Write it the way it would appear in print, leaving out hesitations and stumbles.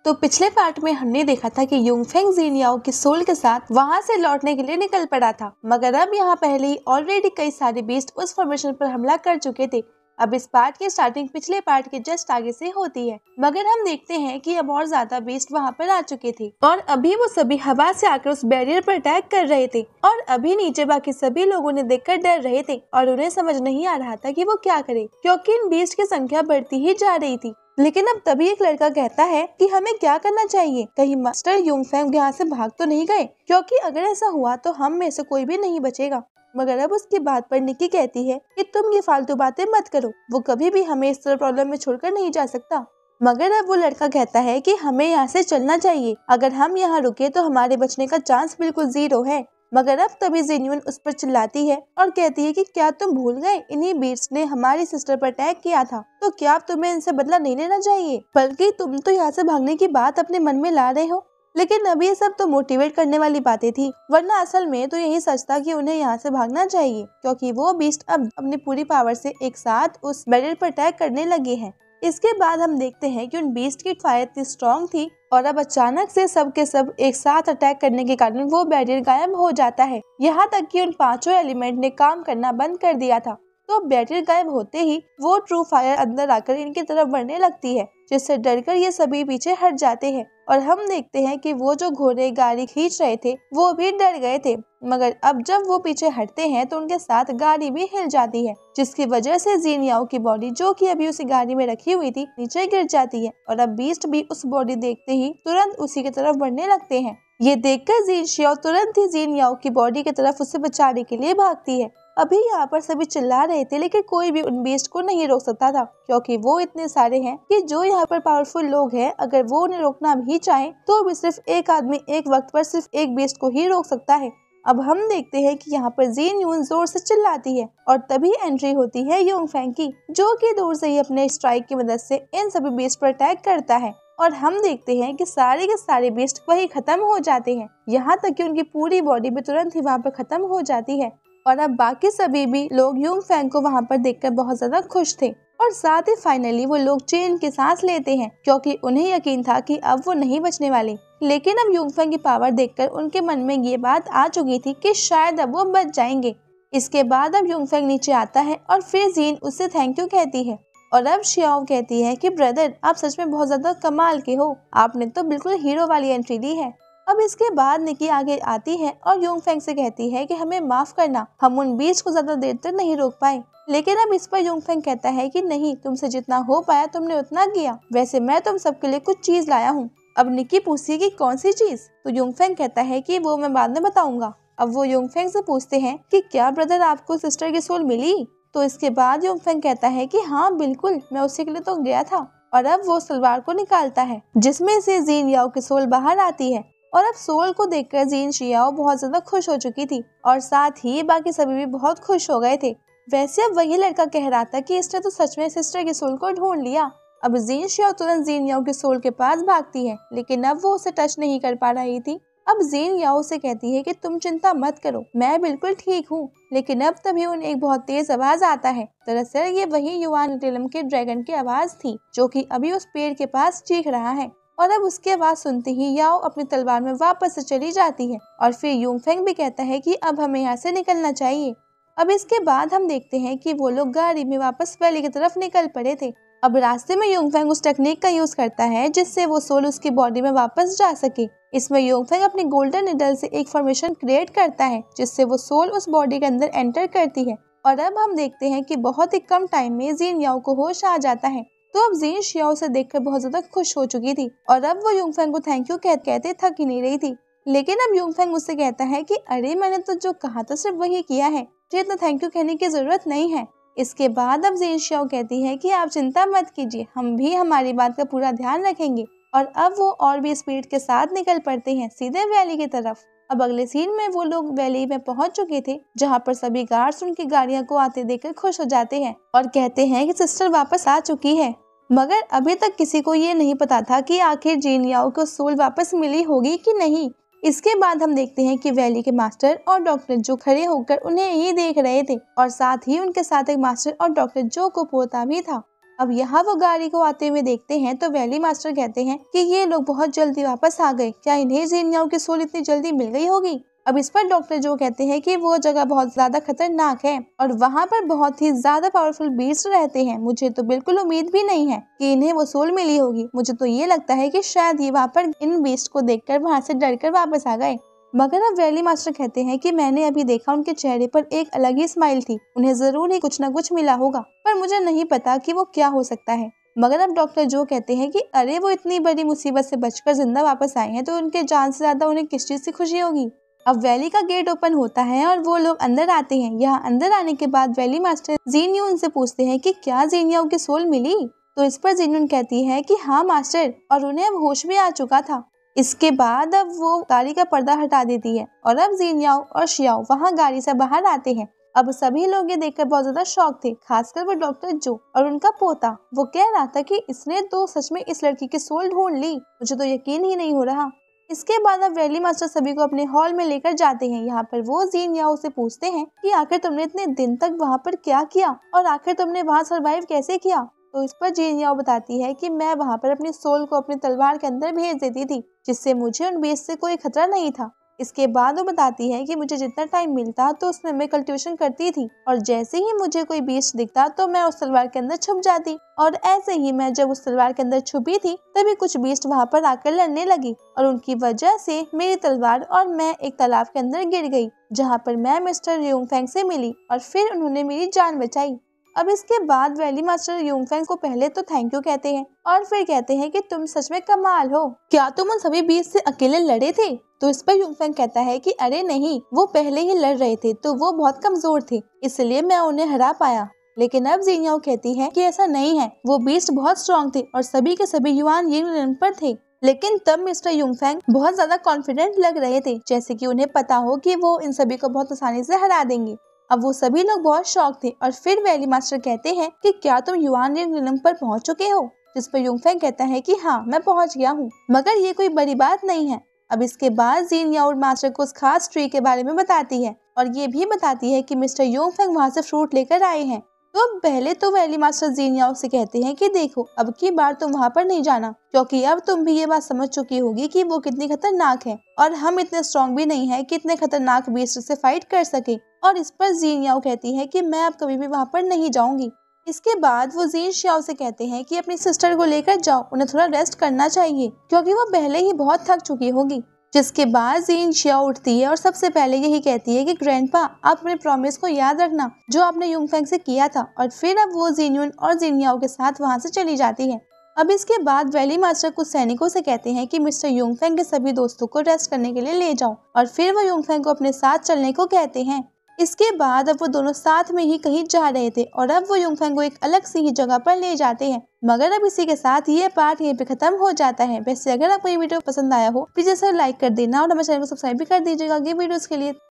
तो पिछले पार्ट में हमने देखा था कि यूंगफेंग जिन याओ के सोल के साथ वहां से लौटने के लिए निकल पड़ा था, मगर अब यहाँ पहले ही ऑलरेडी कई सारे बीस्ट उस फॉर्मेशन पर हमला कर चुके थे। अब इस पार्ट की स्टार्टिंग पिछले पार्ट के जस्ट आगे से होती है, मगर हम देखते हैं कि अब और ज्यादा बीस्ट वहाँ पर आ चुके थे और अभी वो सभी हवा से आकर उस बैरियर पर अटैक कर रहे थे और अभी नीचे बाकी सभी लोगों ने देखकर डर रहे थे और उन्हें समझ नहीं आ रहा था कि वो क्या करे, क्योंकि इन बीस्ट की संख्या बढ़ती ही जा रही थी। लेकिन अब तभी एक लड़का कहता है कि हमें क्या करना चाहिए, कहीं मास्टर यूंगफेंग यहाँ से भाग तो नहीं गए, क्योंकि अगर ऐसा हुआ तो हम में से कोई भी नहीं बचेगा। मगर अब उसकी बात पर निकी कहती है कि तुम ये फालतू बातें मत करो, वो कभी भी हमें इस तरह प्रॉब्लम में छोड़कर नहीं जा सकता। मगर अब वो लड़का कहता है कि हमें यहाँ से चलना चाहिए, अगर हम यहाँ रुके तो हमारे बचने का चांस बिल्कुल 0 है। मगर अब तभी जिनयुन उस पर चिल्लाती है और कहती है कि क्या तुम भूल गए, इन्हीं बीट्स ने हमारी सिस्टर पर अटैक किया था, तो क्या अब तुम्हें इनसे बदला नहीं लेना चाहिए, बल्कि तुम तो यहाँ से भागने की बात अपने मन में ला रहे हो। लेकिन अब ये सब तो मोटिवेट करने वाली बातें थी, वरना असल में तो यही सच था कि उन्हें यहाँ से भागना चाहिए, क्योंकि वो बीस्ट अब अपनी पूरी पावर से एक साथ उस बैरियर पर अटैक करने लगे हैं। इसके बाद हम देखते हैं कि उन बीस्ट की फायर इतनी स्ट्रॉन्ग थी और अब अचानक से सब के सब एक साथ अटैक करने के कारण वो बैरियर गायब हो जाता है, यहाँ तक कि उन 5 एलिमेंट ने काम करना बंद कर दिया था। तो बैरियर गायब होते ही वो ट्रू फायर अंदर आकर इनकी तरफ बढ़ने लगती है, जिससे डरकर ये सभी पीछे हट जाते हैं और हम देखते हैं कि वो जो घोड़े गाड़ी खींच रहे थे वो भी डर गए थे, मगर अब जब वो पीछे हटते हैं तो उनके साथ गाड़ी भी हिल जाती है, जिसकी वजह से जिन याओ की बॉडी जो कि अभी उसी गाड़ी में रखी हुई थी नीचे गिर जाती है और अब बीस्ट भी उस बॉडी देखते ही तुरंत उसी की तरफ बढ़ने लगते हैं। ये देखकर जिन शियाओ तुरंत ही जिन याओ की बॉडी की तरफ उसे बचाने के लिए भागती है। अभी यहाँ पर सभी चिल्ला रहे थे, लेकिन कोई भी उन बीस्ट को नहीं रोक सकता था, क्योंकि वो इतने सारे हैं कि जो यहाँ पर पावरफुल लोग हैं, अगर वो उन्हें रोकना भी चाहे तो भी सिर्फ एक आदमी एक वक्त पर सिर्फ एक बीस्ट को ही रोक सकता है। अब हम देखते हैं कि यहाँ पर जिन यून जोर से चिल्लाती है और तभी एंट्री होती है यूंगफेंग की, जो कि दूर से ही अपने स्ट्राइक की मदद से इन सभी बीस्ट पर अटैक करता है और हम देखते हैं कि सारे के सारे बीस्ट वही खत्म हो जाते हैं, यहाँ तक कि उनकी पूरी बॉडी भी तुरंत ही वहाँ पर खत्म हो जाती है। और अब बाकी सभी भी लोग यूंगफेंग को वहाँ पर देखकर बहुत ज्यादा खुश थे और साथ ही फाइनली वो लोग चैन की सांस लेते हैं, क्योंकि उन्हें यकीन था कि अब वो नहीं बचने वाले। लेकिन अब यूंगफेंग की पावर देखकर उनके मन में ये बात आ चुकी थी कि शायद अब वो बच जाएंगे। इसके बाद अब यूंगफेंग नीचे आता है और फिर जीन उससे थैंक यू कहती है और अब शियाओ कहती है कि ब्रदर आप सच में बहुत ज्यादा कमाल के हो, आपने तो बिल्कुल हीरो वाली एंट्री दी है। अब इसके बाद निकी आगे आती है और यूंगफेंग से कहती है कि हमें माफ करना, हम उन बीस्ट को ज्यादा देर तक नहीं रोक पाए। लेकिन अब इस पर यूंगफेंग कहता है कि नहीं, तुमसे जितना हो पाया तुमने उतना किया, वैसे मैं तुम सबके लिए कुछ चीज लाया हूँ। अब निकी पूछती है कि कौन सी चीज, तो यूंगफेंग कहता है कि वो मैं बाद में बताऊंगा। अब वो यूंगफेंग से पूछते हैं कि क्या ब्रदर आपको सिस्टर की सोल मिली, तो इसके बाद यूंगफेंग कहता है कि हाँ बिल्कुल, मैं उसी के लिए तो गया था। और अब वो सलवार को निकालता है जिसमें से जिन याओ की सोल बाहर आती है और अब सोल को देखकर जिन शियाओ बहुत ज्यादा खुश हो चुकी थी और साथ ही बाकी सभी भी बहुत खुश हो गए थे। वैसे अब वही लड़का कह रहा था कि इसने तो सच में सिस्टर की सोल को ढूंढ लिया। अब जिन शियाओ तुरंत जिन याओ की सोल के पास भागती है, लेकिन अब वो उसे टच नहीं कर पा रही थी। अब जिन याओ से कहती है कि तुम चिंता मत करो, मैं बिल्कुल ठीक हूँ। लेकिन अब तभी उन्हें एक बहुत तेज आवाज आता है। दरअसल ये वही युवान टेलम के ड्रैगन की आवाज थी, जो कि अभी उस पेड़ के पास चीख रहा है। और अब उसकी आवाज सुनते ही याओ अपनी तलवार में वापस से चली जाती है और फिर यूंगफेंग भी कहता है कि अब हमें यहाँ से निकलना चाहिए। अब इसके बाद हम देखते हैं कि वो लोग गाड़ी में वापस वैली की तरफ निकल पड़े थे। अब रास्ते में यूंगफेंग उस टेक्निक का यूज करता है जिससे वो सोल उसकी बॉडी में वापस जा सके। इसमें यूंगफेंग अपनी गोल्डन निडल से एक फॉर्मेशन क्रिएट करता है जिससे वो सोल उस बॉडी के अंदर एंटर करती है। और अब हम देखते हैं कि बहुत ही कम टाइम में जिन याओ को होश आ जाता है। तो अब जिन शियाओ से देखकर बहुत ज्यादा खुश हो चुकी थी और अब वो यूंगफेंग को थैंक यू कहते थक ही नहीं रही थी। लेकिन अब यूंगफेंग उससे कहता है कि अरे मैंने तो जो कहा था सिर्फ वही किया है, मुझे इतना थैंक यू कहने की जरूरत नहीं है। इसके बाद अब जिन शियाओ कहती है कि आप चिंता मत कीजिए, हम भी हमारी बात का पूरा ध्यान रखेंगे। और अब वो और भी स्पीड के साथ निकल पड़ते हैं सीधे वैली की तरफ। अब अगले सीन में वो लोग वैली में पहुंच चुके थे, जहां पर सभी गार्ड्स उनकी गाड़ियों को आते देखकर खुश हो जाते हैं और कहते हैं कि सिस्टर वापस आ चुकी है। मगर अभी तक किसी को ये नहीं पता था कि आखिर जिन याओ को सोल वापस मिली होगी कि नहीं। इसके बाद हम देखते हैं कि वैली के मास्टर और डॉक्टर जो खड़े होकर उन्हें ही देख रहे थे और साथ ही उनके साथ एक मास्टर और डॉक्टर जो को पोता भी था। अब यहाँ वो गाड़ी को आते हुए देखते हैं तो वैली मास्टर कहते हैं कि ये लोग बहुत जल्दी वापस आ गए, क्या इन्हें जिनियाओं की सोल इतनी जल्दी मिल गई होगी। अब इस पर डॉक्टर जो कहते हैं कि वो जगह बहुत ज्यादा खतरनाक है और वहाँ पर बहुत ही ज्यादा पावरफुल बीस्ट रहते हैं। मुझे तो बिल्कुल उम्मीद भी नहीं है कि इन्हें वो सोल मिली होगी। मुझे तो ये लगता है कि शायद ये वहाँ पर इन बीस्ट को देखकर वहाँ से डरकर वापस आ गए। मगर अब वैली मास्टर कहते हैं कि मैंने अभी देखा उनके चेहरे पर एक अलग ही स्माइल थी, उन्हें जरूर ही कुछ न कुछ मिला होगा, पर मुझे नहीं पता कि वो क्या हो सकता है। मगर अब डॉक्टर जो कहते हैं कि अरे वो इतनी बड़ी मुसीबत से बचकर जिंदा वापस आए हैं तो उनके जान से ज्यादा उन्हें किस चीज की खुशी होगी। अब वैली का गेट ओपन होता है और वो लोग अंदर आते हैं। यहाँ अंदर आने के बाद वैली मास्टर जीनियू से पूछते हैं कि क्या जीनियाओं की सोल मिली। तो इस पर जीनियू कहती है कि हाँ मास्टर, और उन्हें अब होश भी आ चुका था। इसके बाद अब वो गाड़ी का पर्दा हटा देती है और अब जीनियाओ और शियाओ वहाँ गाड़ी से बाहर आते हैं। अब सभी लोग ये देखकर बहुत ज्यादा शॉक थे, खासकर वो डॉक्टर जो और उनका पोता। वो कह रहा था कि इसने तो सच में इस लड़की की सोल ढूंढ ली, मुझे तो यकीन ही नहीं हो रहा। इसके बाद अब वैली मास्टर सभी को अपने हॉल में लेकर जाते हैं। यहाँ पर वो जीनियाओ से पूछते हैं कि आखिर तुमने इतने दिन तक वहाँ पर क्या किया और आखिर तुमने वहाँ सरवाइव कैसे किया। तो इस पर जीनियाओ बताती है कि मैं वहाँ पर अपनी सोल को अपनी तलवार के अंदर भेज देती थी, जिससे मुझे उन बीस्ट से कोई खतरा नहीं था। इसके बाद वो बताती है कि मुझे जितना टाइम मिलता तो उसमें मैं कल्टिवेशन करती थी और जैसे ही मुझे कोई बीस्ट दिखता तो मैं उस तलवार के अंदर छुप जाती, और ऐसे ही मैं जब उस तलवार के अंदर छुपी थी तभी कुछ बीस्ट वहाँ पर आकर लड़ने लगी और उनकी वजह से मेरी तलवार और मैं एक तालाब के अंदर गिर गई, जहाँ पर मैं मिस्टर यूंगफेंग से मिली और फिर उन्होंने मेरी जान बचाई। अब इसके बाद वैली मास्टर यूंगफेंग को पहले तो थैंक यू कहते हैं और फिर कहते हैं कि तुम सच में कमाल हो, क्या तुम उन सभी बीस्ट से अकेले लड़े थे। तो इस पर यूंगफेंग कहता है कि अरे नहीं, वो पहले ही लड़ रहे थे तो वो बहुत कमजोर थे, इसलिए मैं उन्हें हरा पाया। लेकिन अब जीनियाओ कहती है कि ऐसा नहीं है, वो बीस्ट बहुत स्ट्रॉन्ग थे और सभी के सभी युआन यिंग पर थे। लेकिन तब मिस्टर यूंगफेंग बहुत ज्यादा कॉन्फिडेंट लग रहे थे, जैसे कि उन्हें पता हो कि वो इन सभी को बहुत आसानी से हरा देंगे। अब वो सभी लोग बहुत शॉक थे और फिर वैली मास्टर कहते हैं कि क्या तुम युआन यिंग पर पहुंच चुके हो। जिस पर यूंगफेंग कहता है कि हाँ, मैं पहुंच गया हूँ, मगर ये कोई बड़ी बात नहीं है। अब इसके बाद जीनियाओ मास्टर को उस खास ट्री के बारे में बताती है और ये भी बताती है कि मिस्टर यूंगफेंग वहाँ से फ्रूट लेकर आए हैं। तो अब पहले तो वैली मास्टर जीनियाओ से कहते हैं कि देखो, अब की बार तुम वहाँ पर नहीं जाना, क्योंकि अब तुम भी ये बात समझ चुकी होगी कि वो कितनी खतरनाक है और हम इतने स्ट्रॉन्ग भी नहीं है कि इतने खतरनाक बीस्ट से फाइट कर सके। और इस पर जीनियाओ कहती है कि मैं अब कभी भी वहाँ पर नहीं जाऊंगी। इसके बाद वो जीन शियाओ से कहते हैं कि अपनी सिस्टर को लेकर जाओ, उन्हें थोड़ा रेस्ट करना चाहिए क्योंकि वो पहले ही बहुत थक चुकी होगी। जिसके बाद जीन शियाओ उठती है और सबसे पहले यही कहती है कि ग्रैंडपा, आप अपने प्रॉमिस को याद रखना जो आपने यूंगफेंग से किया था। और फिर अब वो जीन्यून और जीनियाओ के साथ वहाँ से चली जाती है। अब इसके बाद वैली मास्टर कुछ सैनिकों से कहते हैं कि मिस्टर यूंगफेंग के सभी दोस्तों को रेस्ट करने के लिए ले जाओ और फिर वो यूंगफेंग को अपने साथ चलने को कहते हैं। इसके बाद अब वो दोनों साथ में ही कहीं जा रहे थे और अब वो यूंगफेंग को एक अलग सी ही जगह पर ले जाते हैं। मगर अब इसी के साथ ये पार्ट यहीं पे खत्म हो जाता है। वैसे अगर आपको ये वीडियो पसंद आया हो प्लीज इसे लाइक कर देना और हमारे चैनल को सब्सक्राइब भी कर दीजिएगा आगे वीडियोस के लिए।